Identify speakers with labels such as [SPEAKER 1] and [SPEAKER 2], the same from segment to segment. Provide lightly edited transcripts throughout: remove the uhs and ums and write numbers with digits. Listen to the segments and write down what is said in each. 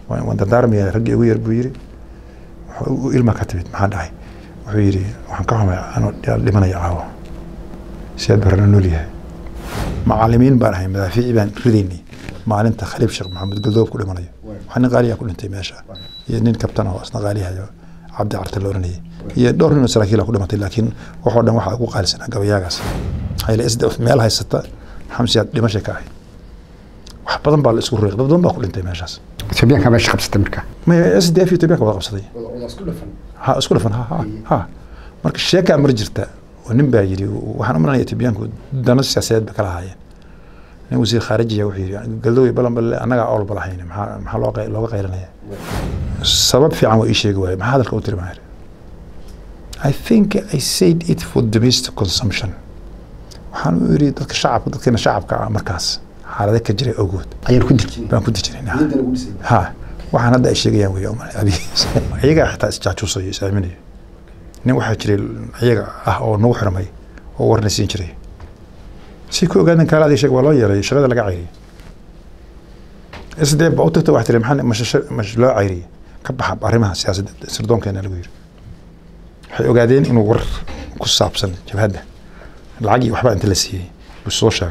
[SPEAKER 1] وأنت دارمي رجع وير بيري وإلما كتبت محل عي ويري وحنكهم أنا لمن يعاو سيد برنو ليه معلمين بارهم مدافعي بان رديني معلم خليل شيخ محمد قلدوب كل منايا وحنا غالية كل انت ماشى ينين كابتن هو أصلا غاليها عبد عرتلورني هي دور إنه سراكيلا كل مطل لكن وحنا واحد وقال سنة قوياقس هاي الإسد مال هاي الستة حمسيات لمشي كاي وحبضن بالإسكور ريق بدون بقول انت ماشى
[SPEAKER 2] تبيك ما ماشي خمسة مركا
[SPEAKER 1] ما إسد في تبيك ولا قصدي
[SPEAKER 3] والله اسكول فن
[SPEAKER 1] ها اسكول فن ها مرك الشيكة مرجرته ونبى يجري وحنا من يتبيانكو دنا السياسات بكلها هاي وزير خارجية وحيد يعني قالوا يبلغ بل أنا أول بلاحين محل لوقا غيرنا السبب في عمو إيش يقول ما هذا الكوتر معي I think I said it for domestic consumption وحنا يريد الشعب كنا شعب كمركز هذا ذاك جري أوجود
[SPEAKER 2] أير كنت
[SPEAKER 1] جري ها وحنا هذا إيش يقول يوم أبي يجا حتى استعجوا صي سامني نوح جري يجا أو نوح رمي أو ورنسين جري سيكو قاعدين كلا هذا شيء والله يلا شغله لقى عيري إسدي بعوضته واحد المحل مش لا عيري كبح بعرمها سياسة سردون كان الوير حيو قاعدين إنه ور كصاب سنة شوف هذا العجي وحبا أنت لسيه بالصوت شغل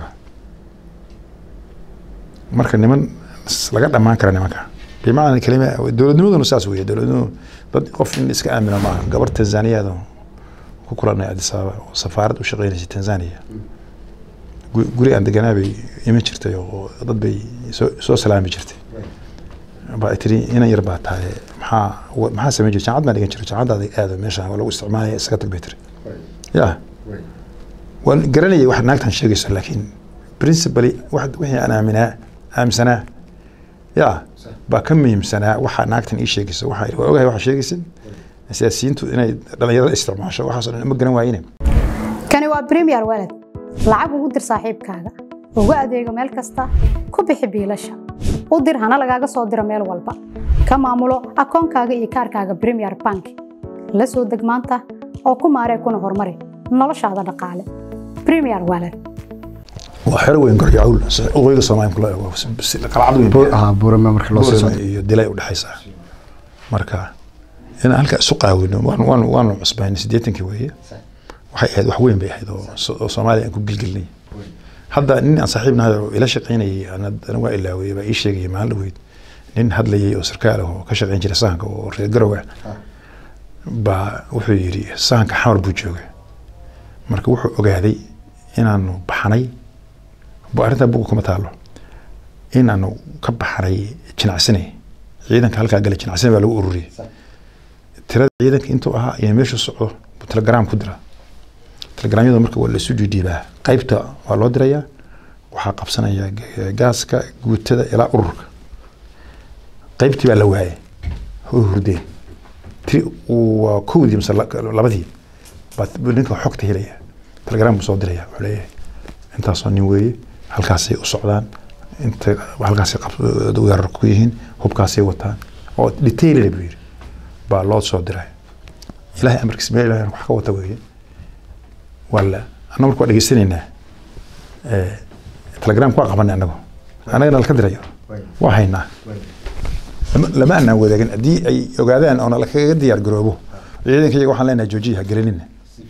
[SPEAKER 1] مركز نمن لقيت ما كره نمك بمعنى الكلمة الدولة نمو نساسوية الدولة نمو قف إن إسكان من معه قبر تنزانيا هذا كوكولا أديس أبابا وسفارة وشغالين في تنزانيا guri aan deganaabi ima jirtay oo dad bay soo salaami jirtay baa tiri inaan yar baa tahay maxaa sameeyay jaamacad ma dhigan jiray jaamacada aad meesha waa lagu isticmaalay iska tag beetri ya waan garanayay wax naagtan sheegayso laakiin principally wixii aan aaminsanaa ya baa ka muhiimsanaa waxa naagtan ii sheegayso waxa ogahay waxa sheegaysan siyaasiyiintu inay dhalinyarada isticmaasho waxaas ma garan waayeen
[SPEAKER 4] kani waa premier walad lacag ugu dir saaxiibkaaga ugu adeego meel kasta ku bixi biilasha u dir hana lagaaga soo diro meel walba ka maamulo akoonkaaga iyo kaarkaaga Premier Bank la soo deg maanta oo ku maaree kuna horumari noloshaada dhaqaale Premier Wallet
[SPEAKER 1] وحلو وين قرية عول وغير صناعي كله بس قرعة وين
[SPEAKER 2] بورا ما مركل
[SPEAKER 1] بورا يدلي وده حيسا مركا هنا هلك سوق وين وان عصبين سديتن كويه وحيد وحوين بيحيد وصومالي أنكو قلقلني هذا إني صاحبنا هذا إلى شقيني أنا وإلا ويبقى إيش شيء مع الويد إن هذا اللي وسركاله كشقين جل سانك ورجروه وحيري سانك حار بوجوه مركو وحو أجهدي إن أنه بحني بأرد أبوكم تعالوا إن أنه كبحري جنع سنة عيدا كهلك قال جنع سنة بلو أوري ترى عيدا أنتوا يمشوا الصعود بتلجرام كدرة تلجراميدا مركب ولا سجودي بقى قيبته والله دريا وحقب سنة جاسك قلت هذا إلى أورك قيبتي بقى لوعي هو هردين تري وكودي مثلا لبدي بنك حكته ليه تلجرام مصادر دريا عليه أنت صني ويا هالكاسي السعودان أنت هالكاسي دوار ركويهن هو بكاسي وطن أو ديتيل اللي بير بقى الله صادره إلهي أمرك سبيل إلهي وحكوا توجيه ولا أنا مركو أدري سنينه تلجرام كوا قبلنا أنا الكدر يا وحينا لما أنا وذا كان دي أي وقاعدين أنا لك دي الجروبه يعني كي يروح علينا جوجيها قريننا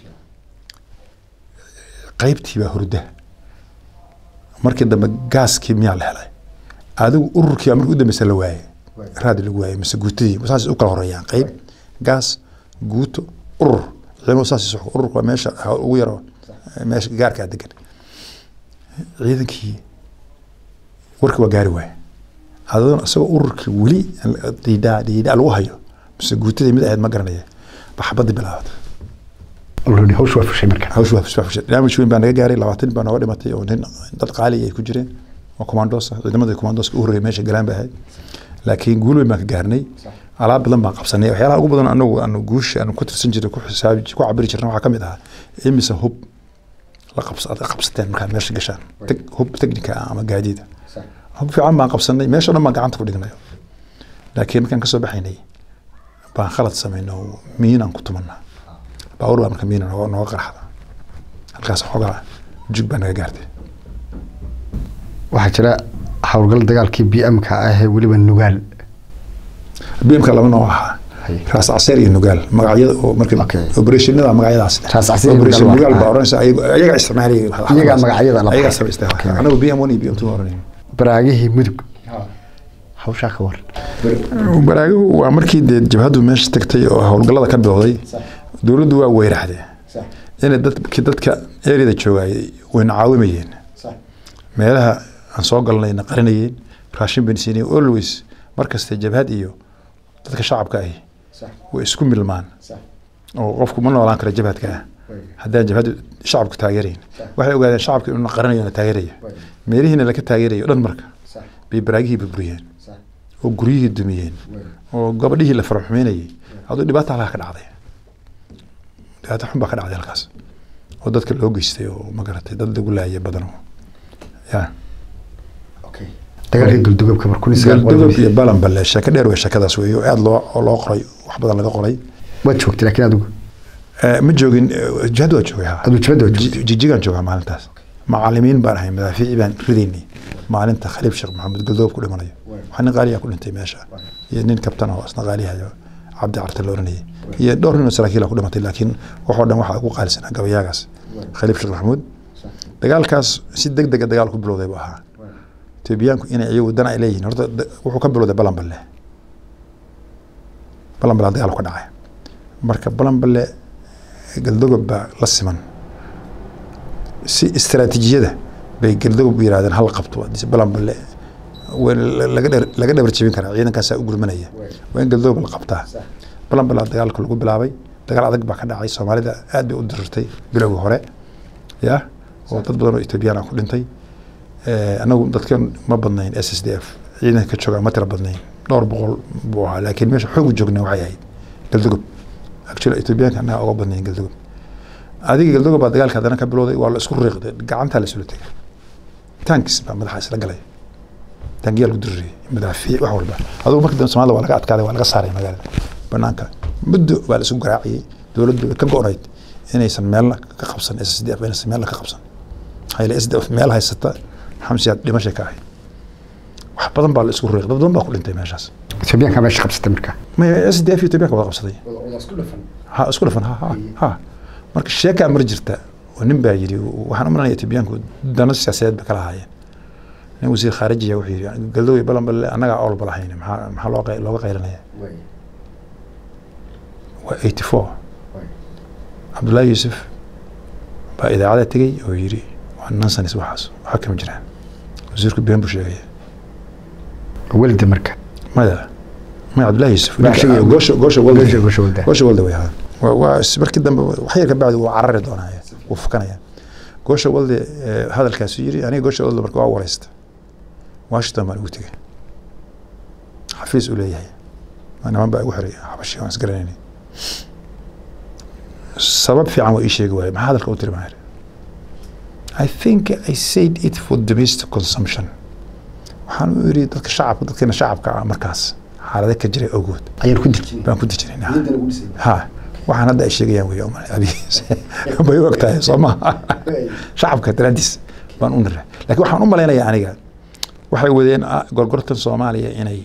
[SPEAKER 1] قيبتي بهرده مركز دم جاس كيمياء لهلا هذا أورك يا مركو دم سلواي هذا اللي جواي مسجوتي مساس أكل هريان قيب جاس جوتو أور لأنه مساس يسوق أور وماشى ويرى ماشى جار كده كده عيدا كي ورك وجاري واي هذا سو أورك ولي ديدا الوهايو مسجوتي مد أحد ما قرنيه بحبض بلاهات
[SPEAKER 2] أولوني هوش وافش مركز
[SPEAKER 1] هوش وافش نعمل شوين بان جاري لواتين بان أولي متى ونين دقالي يكجرين وكوماندوس إذا ما كوماندوس أوري ماشي جرام بهاي لكن قولوا ما كجارني على بدل ما قبسني وحيلا أقول بدل أنه جوش أنه كتر سنجر كوح حساب كوح عبري جرنا وحكم ده إمسا هوب لا قبستين مكان ماشي قشان هوب تكنيكا عم جديدة هوب في عام ما قبسني ماشي أنا ما قعدت كودينا لكن كان كسب حيني بخلط سمينه مين أن كنت منه بقول بقى مين أنا هو نوقر هذا القاس حقا جيب بنا جارتي
[SPEAKER 2] waxaa jira hawlgal dagaalkii BM ka ah waliba nugaal
[SPEAKER 1] بيم كلام نوعها راس عسير النقال مقعيد ومركب اوبريشن ندا مقعيداس
[SPEAKER 2] راس عسير
[SPEAKER 1] اوبريشن النقال بارنس ايغا استعمالي
[SPEAKER 2] iyaga magacyada la
[SPEAKER 1] ايغا سبيستها انا بيم وني بيم تو اورني
[SPEAKER 2] baraagihii mudug hawsha ka war
[SPEAKER 1] baraagu waa markii jabhadu meesha tagtay oo howlgallada ka bilowday dawladdu waa weeraxday in dadka eerida joogay way caawimayeen meelaha aan soo galnayna qarinayeen raashin bensiin always markasta jabhad iyo dadka shacabka ah way isku milmaan oo qofku ma noolaan karo jabhadka haddii jabhadu shacabku taageereen waxay ogaadeen shacabka inuu qarinayaan taageeraya meelihiina la ka taageerayo dhan marka bay baraagihii burburiyeen oo guriyihii dumiyeen oo gabadhihii la farxumeynayay adoo dhibaato halka ka dhacday dhibaato xun baa ka dhacday halkaas oo dadka loo geystay oo ma garatay dad lagu laayay badan ya
[SPEAKER 2] dagaalkii Galdogob ka markunis
[SPEAKER 1] Galdogob iyo Balanbale shaka dheer way shakadaas weeyo aad loo qoray wax badan laga qoray
[SPEAKER 2] ma joogtay laakiin adigu
[SPEAKER 1] ma joogin jihad waa joogay
[SPEAKER 2] adigu jihad
[SPEAKER 1] jijigan jooga maalintaas macallimiin baan ahay madaafiic baan ridayni maalinta Khaliif Sheekh Maxamed Galdogob ku dhimanayo waxaan qaaliya ku dhintay meesha iyo nin kabtan oo asna qaaliyayo Cabdi Carte Looranay iyo dhowr nin saraakiil ku dhimatay laakiin waxa dhan waxa ugu qaalisan gabayagaas Khaliif Sheekh Maxamed dagaalkaas si degdeg ah dagaal ku bilowday baa ahaa Etoobiyaanku inay iyagu dana ay leeyihiin horta wuxuu ka bilowday Balanbale dagaal ku dhacay marka Balanbale Galdogob baa la siman si istiraatiijiyada bay Galdogob yiraahdeen hal qabto Balanbale laga dhabar jebin karaa ciidankaas u gurmanaya waa in Galdogob la qabtaa Balanbale dagaalka lagu bilaabay dagaal adag baa ka dhacay Soomaalida aad bay u dirtay bilowgii hore ya oo dad badan oo Etoobiyaan ku dhintay anagu dadkan ma badnayn SSDF ciidanka ka jooga ma tira badnayn dhowr boqol buu ahaa laakiin meesha xoog joogna waxay ahayd Galdogob actually Etoobiyaanka anaga uga badnayn Galdogob adiga Galdogob baa dagaalka hadana ka bilowday waa la isku riiqday gacanta la isula tagay tanks baa madaxa isla galay tangiyaal u diray madaafiic wax walba adigu markii dan Soomaalida waa laga adkaaday waa laga saaray magaalada banaanka muddo waa la isku garaaciyay dawladdu ka go'nayd inaysan meel ka qabsan SSDF inaysan meel ka qabsan hayla SSDF meel haysata xamsiyaad dhimashay ka ahay wax badan baa la isku riiqday dad badan baa ku dhintay meeshaas
[SPEAKER 2] Etoobiyaanka meesha qabsatay marka
[SPEAKER 1] ma SSDF Etoobiyaanka waa qabsaday isku dhafan ha marka sheeka mar jirta oo nin baa yiri waxaan u maleynayaa Etoobiyaanku dana siyaasadeed ba kala haayeen nin wasiir khaarijiga wuxuu yiri Galdogob Balanbale anaga ool balahayn maxaa looga qaylinaya waa 84 Abdullahi Yusuf baa idaacada tagay oo yiri waa nansanis waxaas waxa kama jiraan wasiirku been buu sheegay
[SPEAKER 2] walda marka
[SPEAKER 1] mada Abdullahi Yusuf goosha walda way waa markii dambe wax yar ka bacdi waa carari doonaya wuu fukanaya goosha walda hadalkaas yiri aniga goosha walda markaa waa wareystay Washington baan ugu tagay xafiis u leeyahay ana ma baa ugu xiray xabashi waan isgaranaynay sabab fiican waa ii sheegi waayay maxaa hadalka u tiri maahay I think I said it for domestic consumption waxaan u yiri dadka shacabka markaas xaalada ka jiray ogood
[SPEAKER 2] ayaan ku dejin
[SPEAKER 1] baan ku dejinay ha waxaan hadda ay sheegayaan way umar abi bay waqtiga Soomaa shacabka daraadis baan u niray laakiin waxaan u maleynayaa aniga waxay wadeen gorgortan Soomaaliya inay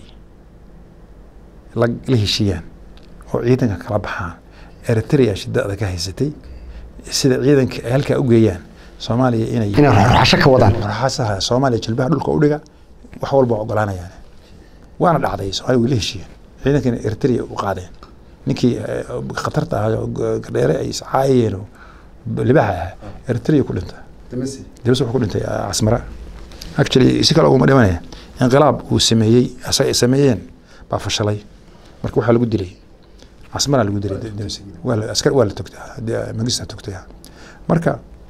[SPEAKER 1] la heshiiyaan oo ciidanka kala baxaan Eritrea shidada ka haysatay sida ciidanka halka u geeyaan Soomaaliya inay
[SPEAKER 2] raxasho ka wadaan
[SPEAKER 1] raxasaha Soomaaliya jilbaha dhulka u dhiga wax walba ogolaanayaan waana dhacday Soomaaliya way la heshiiyeen ciidanka Eritrea u qaadeen ninkii khatarta ah dheere ay saayeen libaha Eritrea ku dhintay Damasi ku dhintay Asmara actually si kale uma dhimanaya inqilaab uu sameeyeen baa fashalay marka waxa lagu dilay Asmara lagu dilay Damasi wala askar wala togtaa magista togtaa marka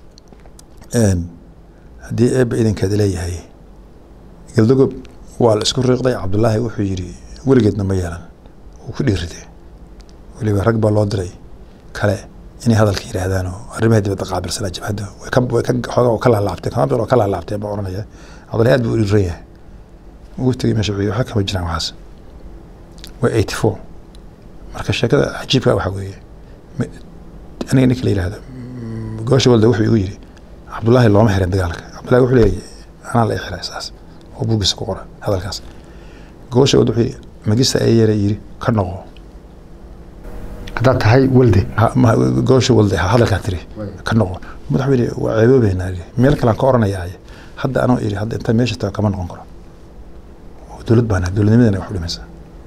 [SPEAKER 1] hadii ay ciidanka leeyahay Galdogob waa la isku riiqday Cabdullaahi wuxuu yiri weligeedna ma yeelan uu ku dhiiriday waliba rag baa loo diray kale inay hadalka yiraahdaan oo arrimaha dibadda qaabilsan jabhada way ka kala laabtay baa oranaya Cabdullaahi aad buu u riixay uu tagay meesha waxa kama jiraan waxaas waa 84 marka sheekada cajiibka waxa weeye aniga ninka la yiraahdo goosha walda wuxuu igu yiri Cabdullaahi looma xirin dagaalka Cabdullaahi wuxuu leeyahay ana la xiray asaas oo buugis ku qoran hadalkaas goosha wuxuu yiri magista ay yiri ka noqo
[SPEAKER 2] haddaad tahay walde
[SPEAKER 1] goosha walde hadalkaa tiri ka noqo madaxweyne waa ceeboobeynaa meel kale aan ka oranayaa hadda anoo iri hadda inta meesha tago kama noqon karo dowlad baana dowladnimadana wax u dhimaysaa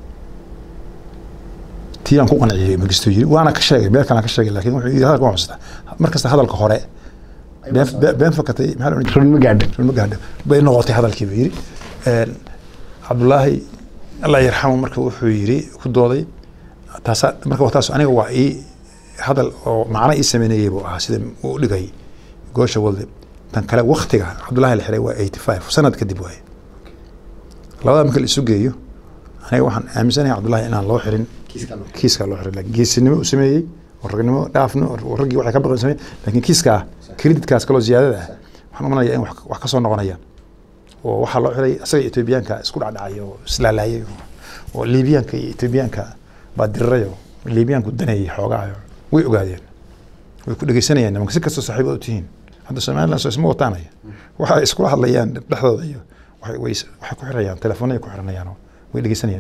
[SPEAKER 1] tii aan ku qanciyay magisto yiri waana ka sheegay meel kale aan ka sheegay laakiin wuxuu yiri hadalka waa xustaa markasta hadalka hore been fakatay
[SPEAKER 2] run ma gaadho
[SPEAKER 1] bay noqotay hadalkii yiri Cabdullaahi Allah yarxamo marka wuxuu yiri ku dooday taas marka taas aniga waa hadal oo macna sameeyay buu ahaa sida uu dhigay goosha walde tan kale waqtiga Cabdullaahi la xiray waa 85 sanad kadib waay labada marka la isu geeyo aniga waxaan aaminsanahay Cabdullaahi inaan loo xirin kiiska loo xiray laakiin geesinimo u sameeyay warragnimo dhaafno warragii waxay ka baqan sameeyay laakiin kiiska creditkaas kala ziyaadada waxaan u maleeyaa in wax ka soo noqonaya oo waxa loo xiray asaga Etoobiyaanka isku dhacay oo islaalaayay oo Liibiyaanka iyo Etoobiyaanka baadirayo Liibiyaanku danayay xoogaa way ogaadeen way ku dhageysanayaan nimanka si kasta saaxiibo u tihiin hadda Soomaaliland soo isma wataanaya waxa isku hadlayaan dhexdooda iyo waxay ku xirayaan telefoonada ku xiranayaan way dhageysanayaan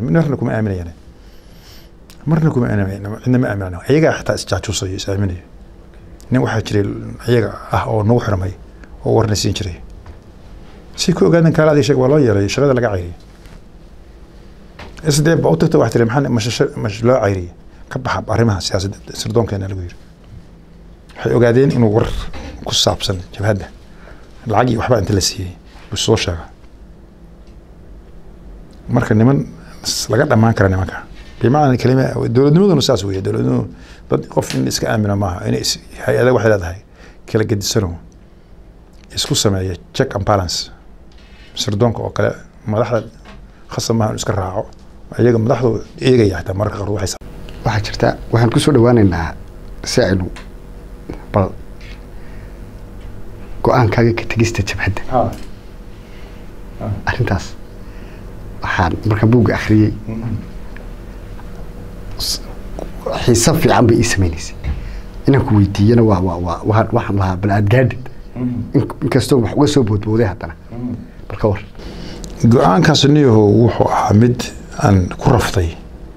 [SPEAKER 1] marna kuma aaminayaan inama aaminayaan ayaga xitaa isjaajuusay isaaminay nin waxa jiray ayaga oo nagu xirmay oo warna siin jiray si ku ogaadeen kala adeeg waa loo yeelay shaqada laga cayriyay isdee baa u tagtay wax tiray maxaa loo cayriyay ka baxa arrimaha siyaasadda sirdoonkeena lagu yiri waxay ogaadeen inuu war ku saabsan jabhadda lacag iyo waxba inta la siiyay buu soo sheegay marka niman laga dhamaan kara nimanka bimaana kalima dowladnimaduna saas weeye dowladnimadu dad qof in iska aamina maaha in hay'adaha waxay leedahay kala gedisano isku sameeya check and balance sirdoonka oo kale madaxda khasab maaha iska raaco ayaga madaxdu eegaya xitaa marka qaar
[SPEAKER 2] waxaa jirta waxaan ku soo dhawaanaynaa si aynu bal go'aankaaga ka tegista jabhadda arrintaas waxaan markaan buugga akhriyey xiisa fiican bay ii sameynaysay inaan ku weydiiyana waxaan lahaa bal aad gaadhid inkastoo wax uga soo boodbooday haddana bal ka war
[SPEAKER 1] go'aankaas niyaho wuxuu ahaa mid aan ku raftay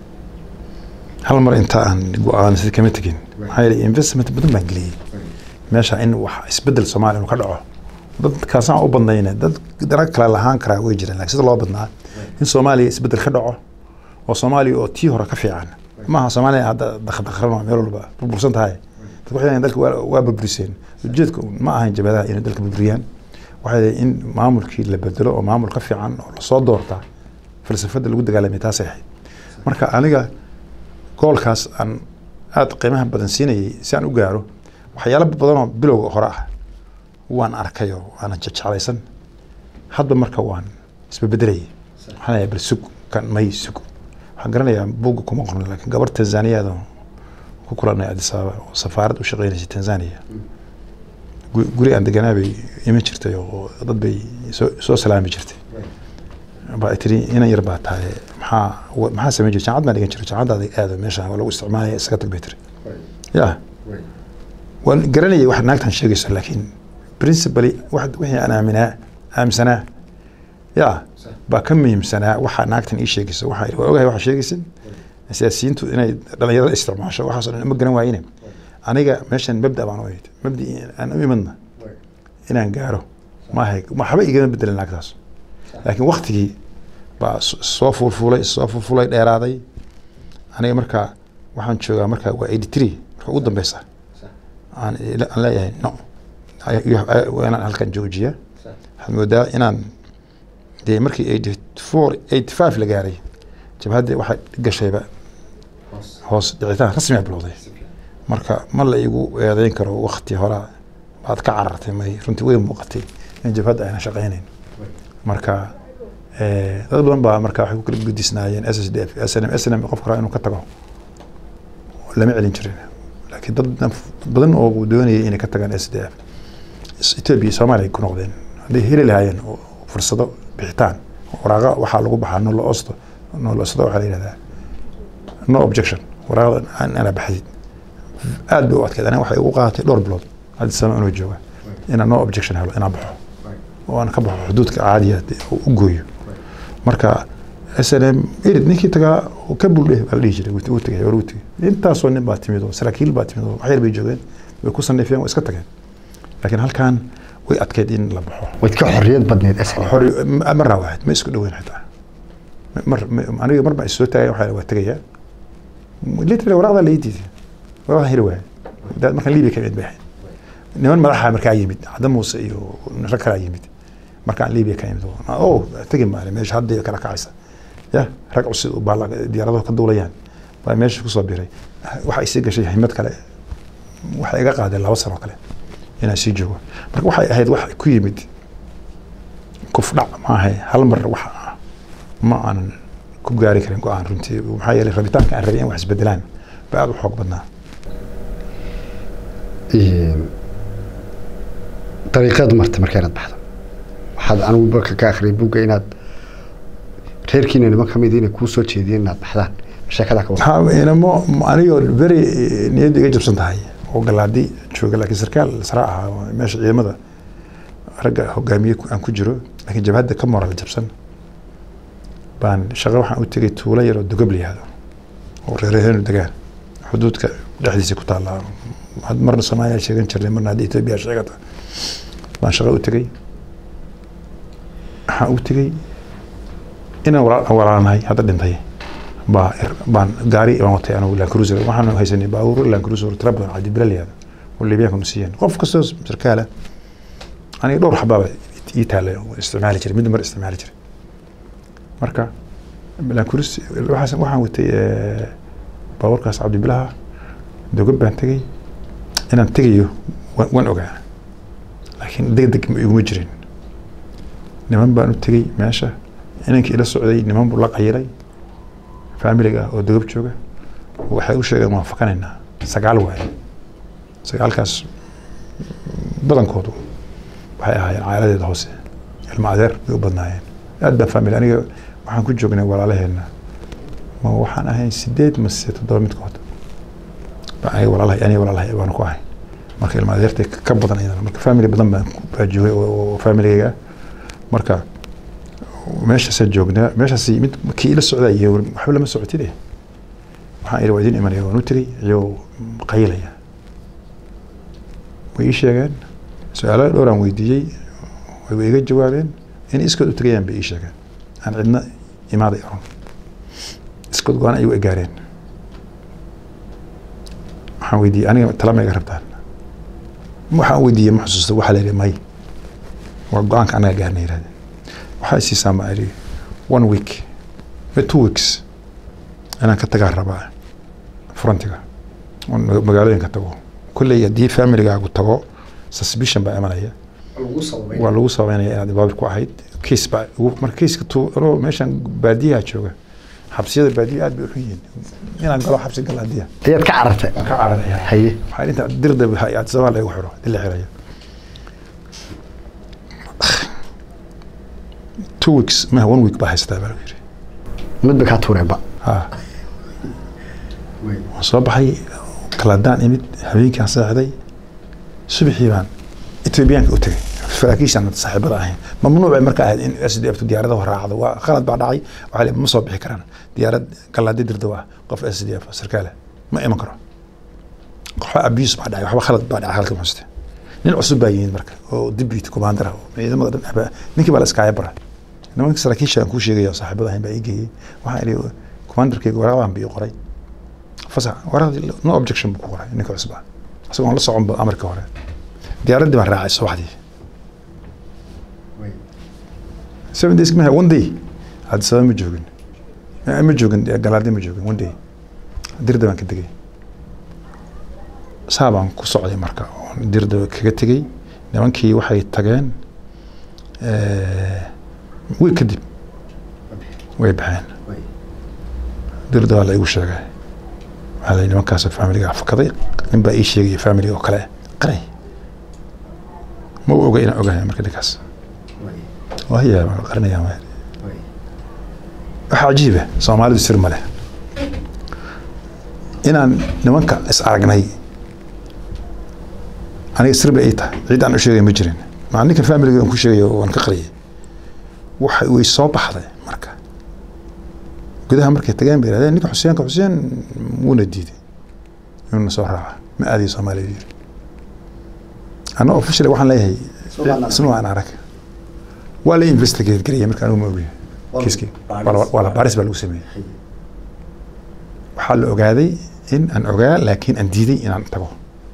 [SPEAKER 1] hal mar inta aan go'aansaday kama tegin maxaa yeelay investment badan baan geliyey meesha in wax isbedel Soomaaliya ka dhaco dadkaasaan u badnayna dad dana kala lahaan karaa way jiraan laakiin sida loo badnaa in Soomaaliya isbedel ka dhaco oo Soomaaliya oo tii hore ka fiican maaha Soomaaliya hadda dakhdarno meel walba burbursan tahay dad waxay dalka waa burburiseen ujeedku ma ahayn jabhadaha inay dalka burburiyaan waxay in maamulkii la bedelo oo maamul ka fiican oo la soo doorta falsafada lagu dagaalamay taas ay marka aniga goolkaas aan aad qiimaha badan siinayay si aan u gaaro waxyaalo badan oo bilowga hore ah waan arkayo aan jeclaysan hadda marka waan isbedelay waxaan bal sug kan may sug waxaan garanayaa buugga kuma qorno laakiin gabar Tanzaniyaada ku kulanay Addis Ababa oo safaarad u shaqeynaysa Tanzania guri aan deganaabay iman jirtay oo dad bay soo salaami jirtay baa tiri inaan yar baa tahay maxaa sameeyay jirtay jaamacad ma dhigan jiray jaamacadda aad meesha waa lagu isticmaalay iska tag bay tiri yaa waan garanayay wax naagtan sheegayso laakiin principally wixii aan aaminsanaa yaa baa ka muhiimsanaa waxa naagtan ii sheegayso waxa ogahay waxa sheegaysan siyaasiyiintu inay dhalinyarada isticmaasho waxaas oo ma garan waayeen aniga meeshan mabda baan u eed mabdi aan u imadna inaan gaaro ma waxba igama bedelan naagtaas laakiin waqtigii baa soo fulfulay dheeraaday aniga marka waxaan joogaa marka waa 83 marka ugu dambaysa aan leeyahay no inaan halkan joojiya waxaan moodaa inaan dee markii 85 la gaaray jabhadda waxay gashayba hoos dhicitaan rasmi ah bilowday marka ma la igu eedayn karo waqti hore baad ka carartay may runtii way muuqatay in jabhadda ayna shaqaynayn marka dad badan baa marka waxay ku kala gudisnaayeen SSDF SNM qof kale inuu ka tago lama celin jirin laakiin dad badan oo doonayay inay ka tagaan SSDF Ethiopia Soomaaliya ku noqdeen hadii heli lahaayeen fursado bixitaan waraaqa waxaa lagu baxaa no la osto waxaa la yidhahdaa no objection waraaqa ana baxdid aad bay u adkayd aniga waxay ugu qaadatay dhowr bilood hadda sano inuu jooga inaan no objection helo inaan baxo oo aan ka baxo xuduudka caadiga u gooyo marka SNM irid ninkii tagaa ka buldhe baa la dhihi jiray uu tagay war uu tagay intaasoo nin baa timid oo saraakiil baa timid oo waxyar bay joogeen way ku sanneefeen way iska tageen laakiin halkan way adkeyd in la baxo
[SPEAKER 2] way ka xorriyad badneed
[SPEAKER 1] xorri marna waahid ma isku dhaweyn xitaa aniga mar baa isoo taagay waxaa waa tagayaa literally waraqda la yidhi waraqda heli waay dad markaan Liibiya ka mid baahay niman madaxa markaa yimid Cadam Muuse iyo rag kale yimid markaan Liibiya ka yimid oo tagi maalim meesha hadda kala kacaysa ya rag cusub oo baala diyaaradaha ka duulayaan baa meesha ku soo biray waxa ay sii gashay himad kale waxa iga qaaday 2 sano kale inaan sii joogo marka waxay ahayd wax ku yimid kufdhac ma ahay hal mar waxa ma aan ku gaari karin go'aan runtii waxa yeelay rabitaanka aan rabay in wax isbedelaan baa aad u xoog badnaa
[SPEAKER 2] طريقة مرت مركانات بحث waxaad anigu barka ka akhriyo buugga inaad reerkiina niman ka mid ah ku soo jeediyeen inaad baxdaan sheekada ka
[SPEAKER 1] waxa inamo aniga very niyad iga jabsan tahay oo galaadi jooga laakiin sarkaal sara ah meesha ciidamada ragga hogaamiye aan ku jiro laakiin jabhadda ka moral jabsan baan shaqo waxaan u tagay tuulo yar oo Dugable oo reeraheen degaan xuduudka dhexdiisa ku taala had marna Soomaaliya sheegan jirnay marna Itoobiya sheegata baan shaqo u tagay waxaan u tagay inaan walaanahay hadda dhintay baan gaari aan watay anigu Land Cruiser waxaan haysanay baabuur Land Cruiser Trabzon cadi bilaliyaada oo Liibiya ku nasiiyeen qof kastoo sarkaala aniga dhowr xabaab ii taale isticmaali jiray mid mar isticmaali jiray marka Land Cruiser waxaan watay baabuurkaas Cabdi Bilaha Dugab baan tagay inaan tagayo waan ogaa laakiin degdeg ma igu jirin niman baan u tagay meesha inankii ila socday niman buu la qayiray familiga oo Dugab jooga waxay u sheegeen waan fakanaynaa 9 waay 9kaas badankoodu waxay ahaayeen caailadeeda hoose ilma adeer bay u badnaayeen aad baan family aniga waxaan ku joognay walaalaheena ma waxaan ahayn 8 mise 7 midkood baa walaalahay baan ku ahay marka ilma adeertay ka badan ayadana marka family badan baan joogay oo family-ga marka meesha joognaa meeshaas mid kii ila socday iyo waxba lama socotid waxaan ila wadin imanay oo nutri iyo qaylaya way sheegeen su'aalo dhowr aan weydiiyay way iga jawaabeen in iskood u tagayaan bay sheegeen aan cidna imaaday oon iskood go'aan ay u gaareen waxaan weydiiyay aniga talama iga rabtaan waxaan weydiiyay ma xusuusto waxa la yiraahday waa go'aanka anaga gaarnay yiraahdeen waxay siisaa ma ari 1 week 2 weeks أنا كتجار ربع فرنتيكا مقالين كتجو كل يدي فاميلي قاعد كتجو suspicion بقى ملاهي والوصل يعني بابل واحد كيس بقى مركز كتو رو ماشان بادية شوكة حبسية البادية قاعد بيروحين يعني قالوا حبسية قال هدية
[SPEAKER 2] هي كعرتها
[SPEAKER 1] هي حالي أنت درد بهاي أتزوال لا يوحرو اللي حرايا 2 weeks ما هو 1 week بقى هيستقبلوا
[SPEAKER 2] مدبك هتوري بقى
[SPEAKER 1] صباحي كلادان إمد هبينك عصاعدي صبحي بان إثيوبيان كأوتي فلاكيش أنا صاحب راهين ممنوع مركا إن أسدي أبتو ديارة ظهر عضو وخلت بعد عي وعلي مصاب حكران ديارة كلادي دردوا قف أسدي أف سركالة ما يمكره قف أبيس بعد عي وحب خلت بعد عي خلت المسته نين عصب باين مركا ودبيت كوماندرا إذا ما قدرنا أبا نيكي بالأسكاي برا إنما سلاكيش أنا كل شيء جاي صاحب راهين بيجي وحالي كوماندر كي ورا عم بيقرأي فصح ورا نو أوبجكشن بكورة إنك عصبة أصلاً لسه عم بأمريكا ورا ديارة دي مرة عايز واحدة 7 days كمان 1 day هاد 7 مجوجن قلادي مجوجن 1 day دير ده كنت جاي صعبا كوسعودي مركا دير ده كنت جاي لمن كي واحد يتجان ويكذب ويبحان دير ده على يوش جاي على لمن كاسب فاميلي قاعد فكذا من بقى شيء فاميلي وكلا قري مو أوجينا أوجينا مركا دكاس وهي قرنية ما عجيبة صومالي بسر ماله إن نمانك أسعرقناي أنا يسر بقيتها عيد عن أشياء مجرين مع إنك الفاميلي يوم كل شيء وأنا كقرية ويصاب هذا مركا gudaha markay tageen bay yiraahdeen ninka Xuseen wuuna diiday inuu soo raaco ma aadi Soomaaliya ana officially waxaan leeyahay sunu aan arag wala investigate gariyay marka anu ma ogeey kiiski wala baaris baa lagu sameeyay waxaa la ogaaday in aan ogaa laakiin aan diiday inaan tago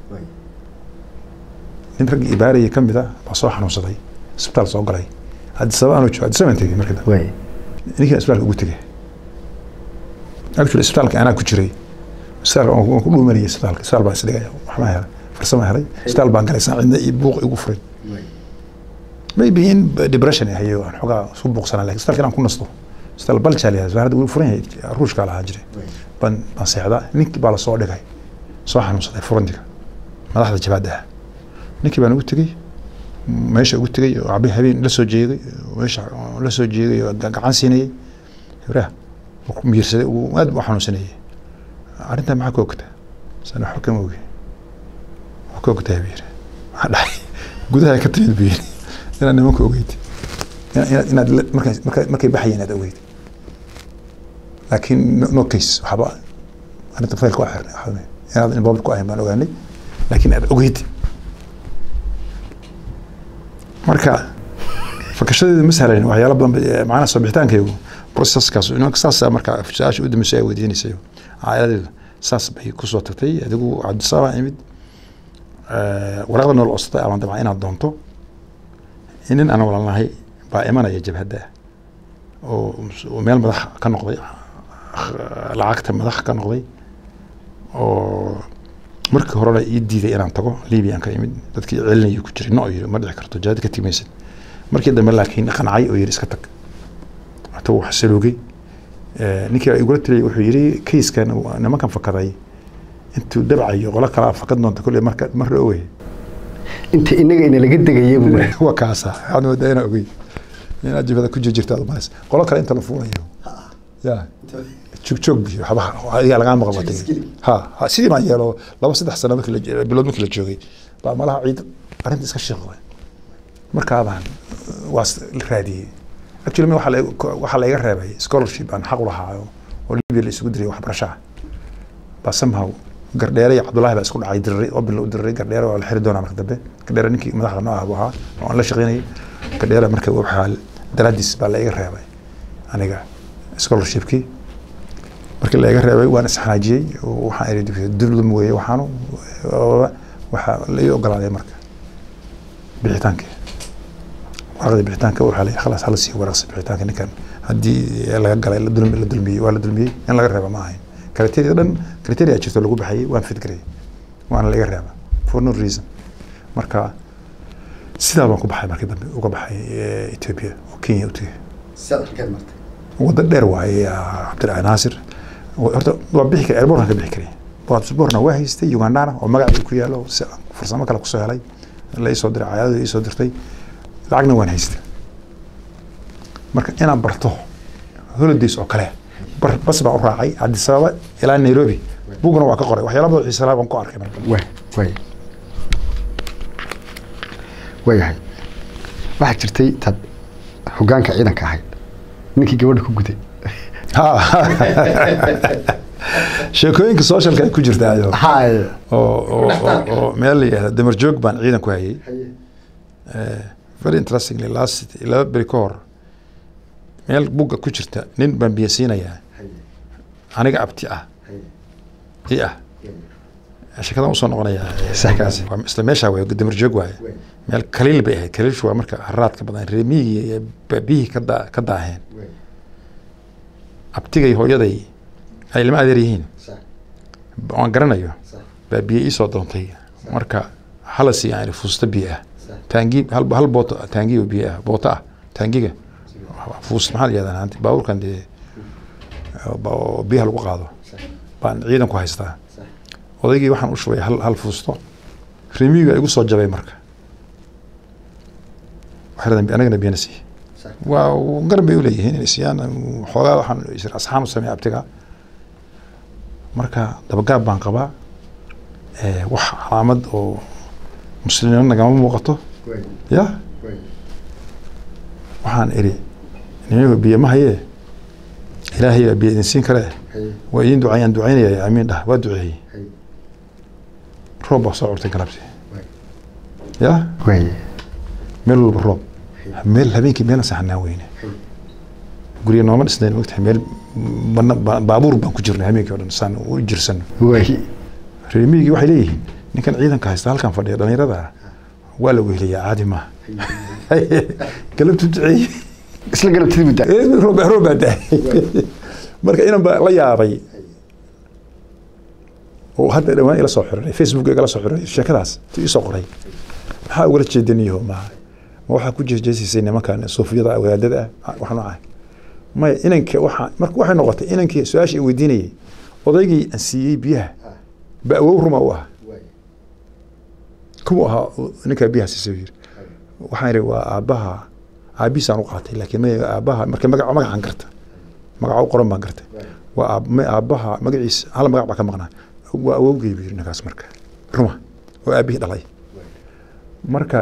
[SPEAKER 1] nin rag ibaariyay kamid ah baa soo xanuunsaday isbitaal soo galay hadda sabab aanu joogo sabab intee markii way ninka isbitaalka ugu tagay actually isbitaalka ana ku jiray isbitaal oo ku dhuumanayay isbitaal baa isdhigay wax ma helay farsamo helay isbitaal baan galay saacadna iyo buuq igu furay maybe in depression hayo aan xogaa soo buuqsanaa laakiin isbitaalka aan ku nasto isbitaal baljaali ah wasaaradda uu furan yahay ruushka la jiray ban seexda ninkii baa la soo dhigay soo xanuunsaday furandiga madaxda jabada ninkii baan ugu tagay meesha ugu tagay oo abi habeen la soo jeeday meesha la soo jeeday oo gacan siinay hira oo miirsaday oo aad u xanuunsanay arinta maxaa ku ogta sana xukam ogi ku ogta biir hadhay gudaha ka timid biir inaan nimanka ogeyd inaad markay baxayeen aad ogeyd laakiin no case waxba arinta faylka waa xirnay waxba inaad in boob ku ahayn baan ogaanay laakiin aad ogeyd marka fakashadii mas'alayn waxyaalo badan macna soo bixitaankaygu processkaas inuu kasaas marka fushaash u dhimisay weydiinaysa caayadada saas bay ku soo tagtay adigu Cabdisaba imid waraqda nool ostay aan dabcan inaad doonto in aan walaalnahay baa imanaya jabhada oo meel madax ka noqday lacagta madax ka noqday oo markii hore ay diiday inaan tago Liibiya ka imid dadkii celinayay ku jiray noo yiri ma dhici karto jaad ka timaysan markii dambe laakiin qanacay oo yiri iska tag wato wax saluugay ninkii ay ugu tiriyay wuxuu yiri kiiskan nimankan fakaday intuu dabcayo qola kala fakad doonta kulli marka ogeey
[SPEAKER 2] inta inaga laga degayay
[SPEAKER 1] waa kaasa aan wadayna ogeey in ajibada ku jirta maas qola kale inta la fuulayo ya joog waxba ayaa laga maqbatay ha sidii ma yeelo 2-3 sano markii bilood markii la joogay baa malaha ciid arinta iska shaqay marka baan waas raadiyay actually waxa la iga reebay scholarship aan xaq u lahaa oo Liibiya la isugu diray waxbarasho ba somehow gardheeray Cabdullaahi baa isku dhacay diray oo bil u diray gardheeray oo la xiri doona marka dambe gardheeray ninkii madaxda noo ah waxa oo aan la shaqeynay gardheeray marka uu xaal daraadis baa la iga reebay aniga scholarshipkii markii la iga reebay waan isxanaajiyay waxaan iri dibloom weeye waxaan waxa la ii ogolaaday marka bixitaanka warqada bixitaanka waxa la khalaas hal si warqada bixitaanka ninkan hadii laga galay la dulmiyay waa la dulmiyay in laga reebo ma ahayn criteria jirto lagu baxay waan fikray waan la iga reeba for no reason marka sidaa baan ku baxay markii dambe uga baxay Ethiopia oo Kenya u tagay
[SPEAKER 2] saddex martay
[SPEAKER 1] wada dheer waay Cabdiraxmaan Naasir horta waa bixi kara airport ka bixi karay passportna waa haystay Uganda oo magac ku yaalo farsamo kale ku soo helay la isoo diray caayada isoo dirtay lacagna waan haystay marka inaan barto holidays oo kale bas baa u raacay Addis Ababa ilaa Nairobi buugna waa ka qoray waxyaalo badan xiiso leh baan ku arkay marka
[SPEAKER 2] way waxa jirtay tad hogaanka ciidanka ahayd ninkii gabadha ku guday
[SPEAKER 1] sheekooyinka socialka ay ku jirtaa ayo oo meel la damar joog baan ciidan ku hayay very interestingly last 11 bericoor meel buugga ku jirta nin baan biyasiinaya aniga abti ah shaqadan u soo noqonaya saakaas waa isla meesha way damar joog waay meel kaliil bay ahayd kaliil waa marka haraadka badan reemiga iyo baabihi ka daaheen abtigay hooyaday ay lama adeerihiin aan garanayo baabiye ii soo doontay marka halasi aan fuusta biya taangi hal boot taangi biya boota taangiga fuus maxaa yaadan hanti baawurkan de biyaha lagu qaado baan ciidan ku haystaa odaygii waxaan u shubay hal fuusto reemiga igu soo jabay marka waxaan anagana beenasi waa garab bay u leeyihiin isiyaan xoogaa waxaan isir asxaan u sameeyay abtiga marka dabagaab baan qabaa wax calaamad oo muslimiin nagama muuqato ya waxaan iri niyo biyo ma haye إلهي بينسين كره وين دعيان دعينا يا أمين ده ودعي روب صعور تقربتي يا
[SPEAKER 2] way
[SPEAKER 1] ميل الروب ميل هبينك ميل سحنا وين قولي نوما السنين وقت حميل بابور بان كجرنا هبينك ولا إنسان ويجرسن
[SPEAKER 2] way
[SPEAKER 1] ريميجي واحد ليه نكن عيدا كهست هل كان فدي دنيا هذا ولا وهلي عادي ما قلبت دعي
[SPEAKER 2] isla galabtid mudda
[SPEAKER 1] روب ده marka inaan ba la yaabay oo hadda dhawaan ila soo xiray Facebook ila soo xiray sheekadaas tii soo qoray waxa uga jeediniyo ma waxa ku jeesjeesisay nimankan Soofiyada wadaadada waxaan ahay ma inanka waxa marka waxay noqotay inankii su'aasha weydiinayay odaygii aan siiyay biyaha ba awow ruma u ah kuwa ninka biyaha siiyay waxaan yiri waa aabaha aabiisaan u qaatay laakiin ma aabaha marka magacan karta magaca qoran baan gartay waa aabaha magaciisa hal magac baa ka maqnaa waa awowgay biir ninkaas marka ruma oo aabihi dhalay marka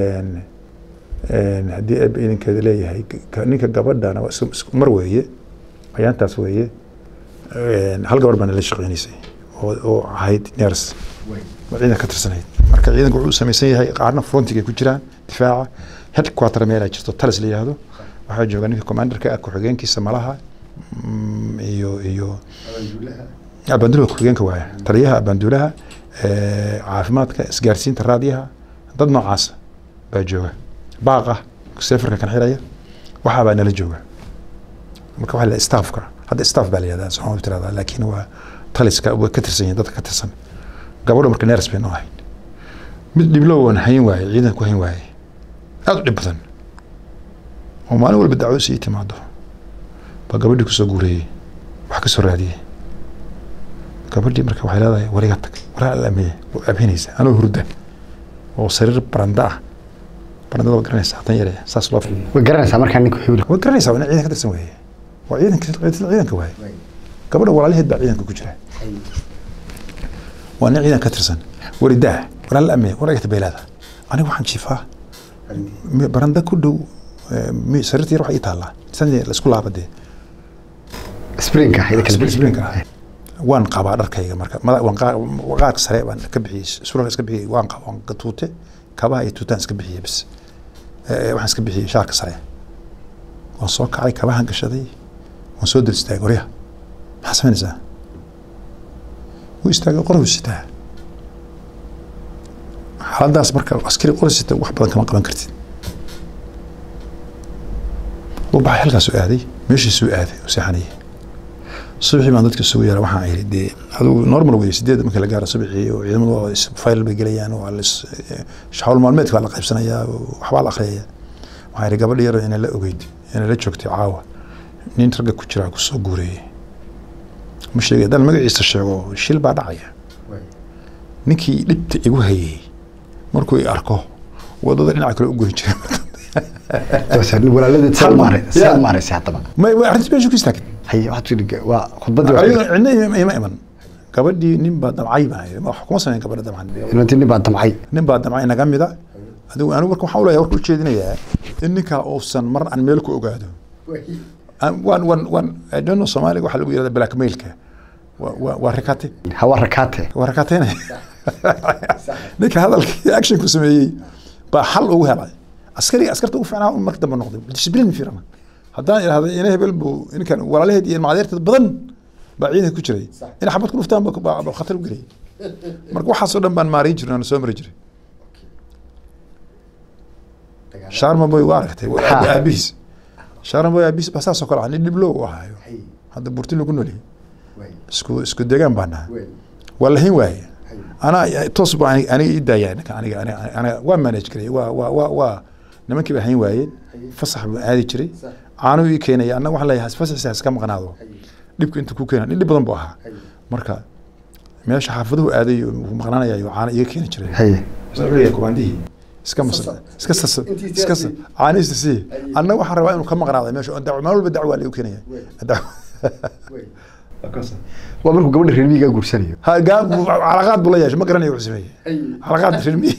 [SPEAKER 1] hadii idinkeeda leeyahay ninka gabadhana mar weeye ayaantaas weeye hal gabar baan la shaqeynaysay oo ahayd nurse ciidan ka tirsanayd marka ciidanku wuxuu samaysan yahay qaarna frontiga ku jiraan difaaca headquarter meel ay jirto talis la yiraahdo waxaa jooga ninka commanderka ku xigeenkiisa malaha iyo abandulaha ku xigeenka waaya taliyaha abandulaha caafimaadka isgaarsiinta raadiyaha dad noocaas baa jooga baaqa seefarka kan xiraya waxa baa nala jooga marka waxa la staffka hadda staff baa la yiraahdaa Soomaaliya tirada laakiin waa taliska way ka tirsan yihiin dadka ka tirsan gabadha marka nurse bay noo ahayd mid dhiblo wan hayn waayay ciidan ku hayn waayay aad u dhib badan oo maalin walba dacwo sii timaado ba gabadhii ku soo guureeyay wax ka soo raadiyay gabadhii marka waxay leedahay wariga tag waraa la amay oo abhinaysa anoo hurda oo sariir baranda barandada waa garanaysaa tan yare saas loo fiiriyo
[SPEAKER 2] way garanaysaa markaa ninku xibir
[SPEAKER 1] waa garanaysaa in ciidan ka tirsan weeye waa ciidanka waay gabadha walaalaheed baa ciidanka ku jira waa ciidan ka tirsan waridaa waraa la amay wariga tabeelada aniga waxaan jiifaa baranda ku dhow sariirtii wax ii taala sanadii la isku laabadee
[SPEAKER 2] sprinka hayda kala
[SPEAKER 1] sprinka waan qabaa dharkayga marka waan sare baan ka bixiyay suuqa iska bixiyay waan qabaa waan ka tuute kabaha ay tuutaan iska bixiyay bas waxaan iska bixiyay shaarka sare waan soo kacay kabahan gashaday waan soo dul istaagay wariya maxaa samaynaysaa wuu istaagay qoryo sitaa xaaladaas marka askari qoryo sitaa wax badan kama qaban kartid وبعد حلقة سؤالي ماشي سؤالي وسحني صبحي ما عندك السوية ولا واحد عيري دي هذا نورمال ويس دي ممكن لقى صبحي وعيدنا فايل بيجليان وعلى شحال المعلومات ولا قيب سنة وحوال آخرية وهاي قبل يرى أنا لا أجيد أنا لا شكتي عاوة نترجع كتير كوسو جوري مش ده المجال يستشعره شيل بعد عيا نكي لبت إجوهي مركو يأركه وده إن عكله أجوهي
[SPEAKER 2] بس ولا لدي سال ماري ساعة طبعا
[SPEAKER 1] ما أعرف بيجو كيستك
[SPEAKER 2] هي واحد في وخطبتي
[SPEAKER 1] عندنا ما إيمان قبل نبى دمعي ما حكومة سنة قبل دمعي
[SPEAKER 2] أنت نبى دمعي
[SPEAKER 1] أنا جنبي ده هذا أنا بركم حاول يوركوا شيء دنيا إنك أوصل مرة عن ملكه أقعده وان I don't know Somali وحلو يرد بلاك ميلك وركاتي وركاتين نك هذا الأكشن كسميه بحل وهلا عسكرت وفعنا مكتب النقد ديسبلين فيرنا هذا إنه بلبو إن كان ولا له دي المعاذير تبضن بعيده كجري إن حبت كل فتان بخطر وجري مركو حصل بان ماريج أنا سوم رجري شارم بوي واركته أبيس شارم بوي أبيس بس أسوق على اللي بلو وهاي هذا بورتيلو كنولي اسكو دجان بنا ولا هي واي أنا تصب أنا إيدا يعني أنا وين مانج كري و nimankii baa hayn waayeen fasax buu aadi jiray caano ii keenay anna waxa la yahay fasaxaas ka maqnaado dibku inta ku keenay dhib badan buu ahaa marka meesha xaafaduhu aaday uu maqnaanaya iyo caano iga keenay jiray
[SPEAKER 2] haye
[SPEAKER 1] sabriye kubandihi iska caanista si anna waxa rabaa inuu ka maqnaado meesha dacwo maalba dacwo la keenaya
[SPEAKER 2] waa markuu gabadha reer miyiga guursanayo
[SPEAKER 1] ha gaab calaqaad buu la yeeshay ma garanayo wuxuu sameeyay calaqaad reer miyi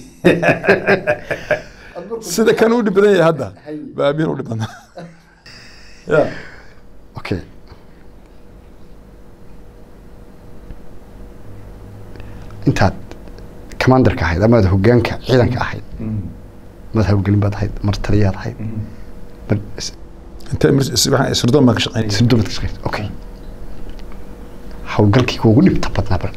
[SPEAKER 1] sida kan uu dhibadan yahay hadda baabiin uu dhibadan
[SPEAKER 2] okay intaad commanderka ahayd ama hoggaanka ciidanka ahayd mad hawlgelin baad ahayd mar taliyaad ahayd
[SPEAKER 1] انت waxaan sirdoon ma ka shaqeynay
[SPEAKER 2] sirdoon ka shaqeynay okay hawlgalkii kuugu dhibta badnaa bar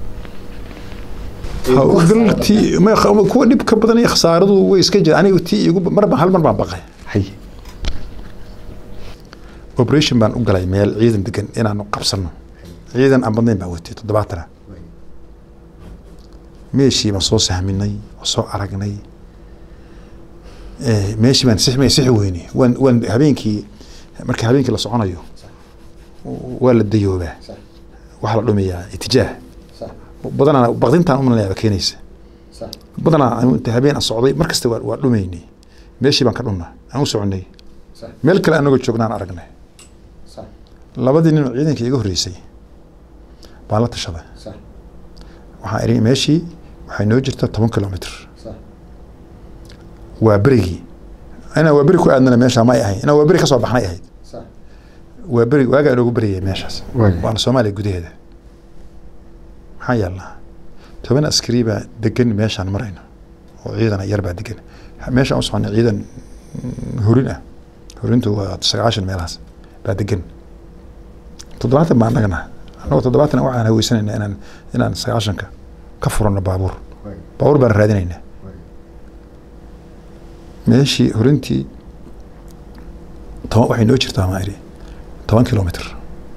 [SPEAKER 1] hawlgalkii ma kuwa dhib ka badan iyo khasaaradu way iska jiraan anigu tii igu hal mar baan baqay
[SPEAKER 2] hay
[SPEAKER 1] operation baan u galay meel ciidan degan inaan qabsano ciidan aan badnayn baan watay 7 meeshii ma soo sahminay oo soo aragnay meeshii baan sixi weyni waan habeenkii marka habeenkii la soconayo waa la dayoobaa waxa la dhumiyaa itijaah badana baqdintaan uma leeyahay keenaysa badana inta habeen socday markasta waa dhumeynay meeshii baan ka dhunnaa aan u soconay meel kale anagu joognaan aragnay labadii nin ciidanka iga horeysay baan la tashaday waxaan iri meeshii waxay noo jirtaa 10 kilomitir waa berigi ana waa beri ku aadna meesha ma ahayn ana waa beri ka soo baxnay ahayd waa beri waaga ugu beriyay meeshaas waan Soomaaliya gudaheeda maxaa yeelna 10 askari baa degan meeshaan marayna oo ciidan yar baa degan meesha aan soconnay ciidan horin ah horintu waa 9 meelahaas baa degan 7 baan nagana anoo 7 waxaan haweysanayna inaan 9 ka furano baabuur baan raadinayna meeshii horintii waxay noo jirtaa ma iri 10 kilomitir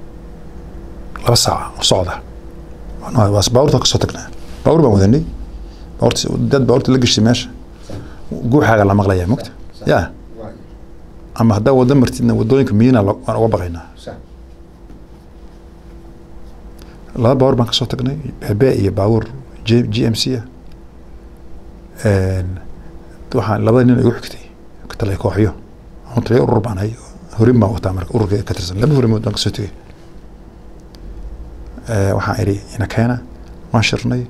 [SPEAKER 1] 2 saac oo socda waa baabuurta ka soo tagnaa baabuur baan wadanay baabuurta la gashay meesha guuxaaga la maqlayaa mugta yaa ama hadda wada martidna wadooyinka miina waan uga baqaynaa laba baabuur baan ka soo tagnay bebe iyo baabuur GMC waxaan labada nin igu xigtay ka talay kooxyo aan talay urur baan hay horin baan wataa marka ururka ka tirsan laba horimood baan ka soo tagay waxaan iri ina keena waan shirnay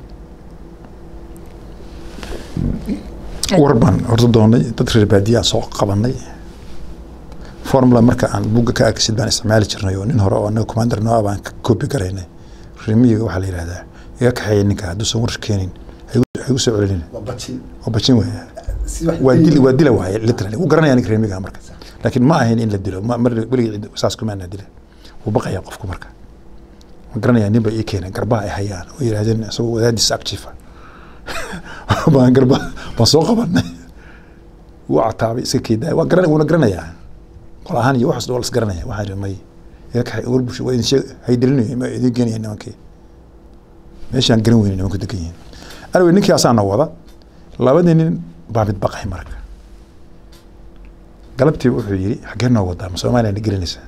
[SPEAKER 1] warban horta doonay dad reer baadiya soo qabanay formula marka aan buugga ka agsid baan isticmaali jirnay oo nin hore oo anaga commander noo baan ka copy garaynay rimiga waxa la yiraahdaa iga kaxeeyay ninka hadduu soo war keenin ay u soo celin oo bacin waa dila waay literally uu garanaya ninka rimiga marka laakiin ma ahayn in la dilo mar waligeed saas kuma aan dilo uu baqaya qofku marka ma garanaya ninba ii keenay garbaha ay hayaan oo yiraahdeen asoo wadaadis active baan garba soo qabanay waa taabay iska keeday waa garanaya qol ahaan iyo wax soo garanaya waxa rimay iga kaxay uur bulsho waa in shay hay dilinayo ma idin geenayeen nimankii meeshaan garan weynay nimanku degan yihiin anigoo ninkii asaana wada labadii nin baa mid baqay marka galabtii wuxuu yiri xagee noo wadaa Soomaaliya gelinaysa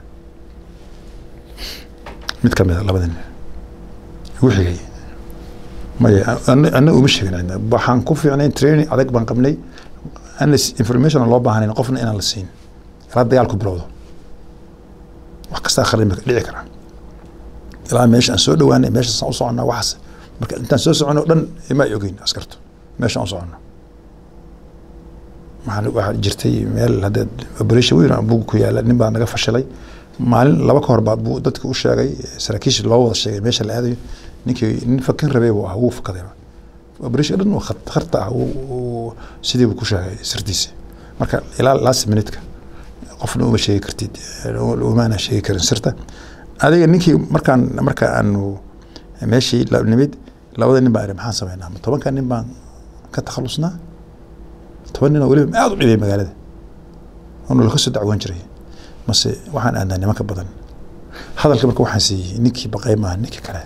[SPEAKER 1] mid ka mid ah labadii nin wuxuu xigay أنا ومش هنا بحن كوفي أنا تريني عليك بنقبلي أنا information الله بحنا قفنا أنا للسين رد يالكم برودو وقصة آخر اللي كرا لا ماشي أنسود وأنا ماشي صعنا وحس أنت أنسود عنا لن ما يجين أسكرته ماشي صعنا مع واحد جرتي مال هذا بريش وين أبوك يا لأن بقى أنا فشلي مع لبك هرب أبو ضدك وش جاي سركيش الوضع الشيء ماشي اللي هذا ninkii nin fakin rabay wuu fakaday operation dhan oo khatarta ah oo sidii uu ku sheegay sirtiisa marka ilaa last minute ka qofna uma sheegi kartid oo maana sheegi karin sirta adiga ninkii marka aanu meeshii la nimid labada nin baa maxaan sameynaa 10 kan nin baan ka takhalusnaa 10 nin oo wali aad u dhibay magaalada oo la ka soo dacwan jiray mase waxaan aadnaa nimanka badan hadalka marka waxaan siiyay ninkii baqay ma ninkii kale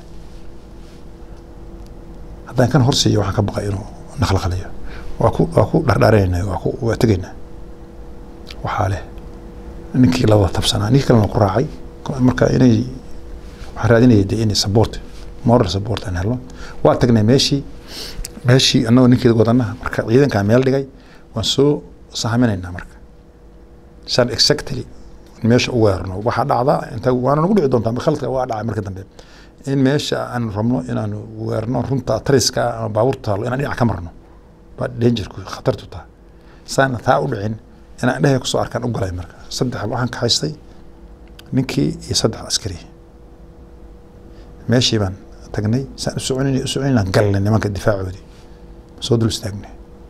[SPEAKER 1] hadaan kan horsiyo waxa ka baqay inuu naqlaqaliyo waa ku dhardhareynay waa tagaynaa waxa leh ninkii la wada tabsanaa ninkii kale ku raacay marka inay waxa raadinayay inay moral support aan helo waa tagnay meeshii anoo ninkii wadana marka ciidanka meel dhigay waan soo sahaminaynaa marka san exactly meesha u weerno waxa dhacda inta waana nagu dhici doontaa khalad waa dhacay marka dambe in meesha aan rabno inaan weerno runta tariska ama baabuurta inaan dhinac ka marno ba dangerku khatartu taa saana taa u dhicin inaan dhahay ku soo arkaan u galay marka saddex waxaan ka haystay ninkii iyo saddex askari meeshii baan tagnay saan u soconayna galnay nimanka difaacoodii soo dul istaagnay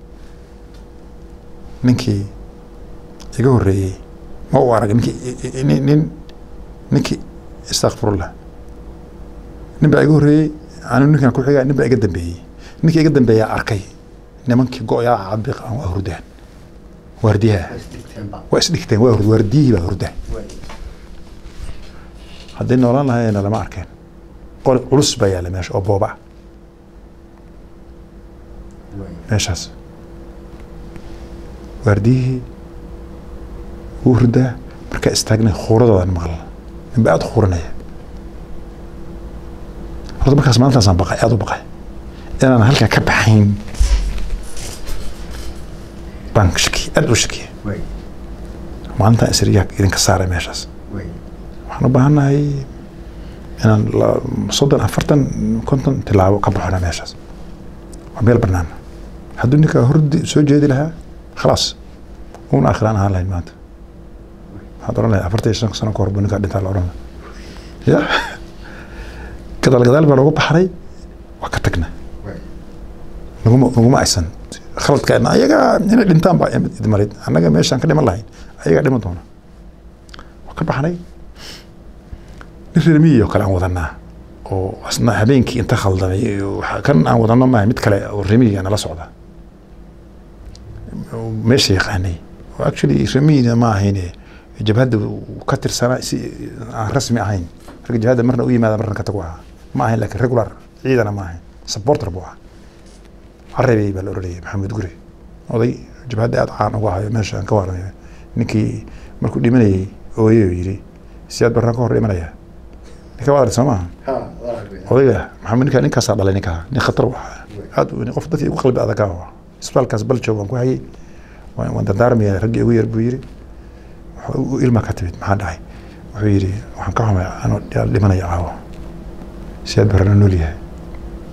[SPEAKER 1] ninkii iga horreeyey ma u arag ninkii istakfirullah nin baa iga horreeyey anu ninkan ku xigaa nin baa iga dambeeyey ninkii iga dambeeyaa arkay nimankii go-yaa cabiiq aan waa hurdaan waardiyaha waa isdhigteen waa waardiyihii baa hurdaan haddii noolaan lahayna lama arkeen qol culus baa yaalla meesha oo booba meeshaas waardiyihii wuu hurdaa markaa istaagnay khuuradoodan maqla ninba aada khuuranaya horta markaas maalintaasaan baqay aada u baqay inaan halkaa ka baxayn baan shakiye aada u shakiye maalintaan isriyaa idinka saaray meeshaas waxaan u baahannahay inaan 30 40 50 tilaabo ka baxona meeshaas waa meel bannaan hadduu ninkaa hordi soo jeedi lahaa khalaas uuna akhiraan ahaan lahayn maanta waxaad oran lahay 45 sano ka hor buu ninkaa dhintaa la oran ya gadaal baa looga baxray waa ka tagna naguma aysan khaladkaana ayaga inay dhintaan baa idmarid annaga meeshaan ka dhiman lahayn ayagaa dhiman doona waa ka baxnay nin reer miyiga oo kale aan wadanaa oo asna habeenkii inta khaldamay kan aan wadano maaha mid kale oo reer miyiga nala socda meesha yaqaanay oo actually reer miyiga ma ahayn jabhadda ka tirsanaa si aan rasmi ahayn rag jabhadda marna u yimaada marna ka tago ahaa ma ahayn laakiin regular ciidana ma ahayn supporter buu ahaa carabey baa la oranayay maxamed gure oday jabhadda aada caan uga hayo meesha aan ka waramayo ninkii markuu dhimanayay ooyey yidhi siyaad barnaan ka hor dhimanaya ninka waa arag soo maaha odayga maxamed ninkaasaa dhalay ninkaa nin khatar u ahaa aad qof dadkii ugu qalbi adag ah isbitaalkaas baljoog waan ku hayay waan dardaarmaya raggii ugu yar buu yidhi ilma ka timid maxaa dhacay wuxuu yidhi waxaan ka xumay anoo dhimanaya caawo siyaad barnaan nool yahay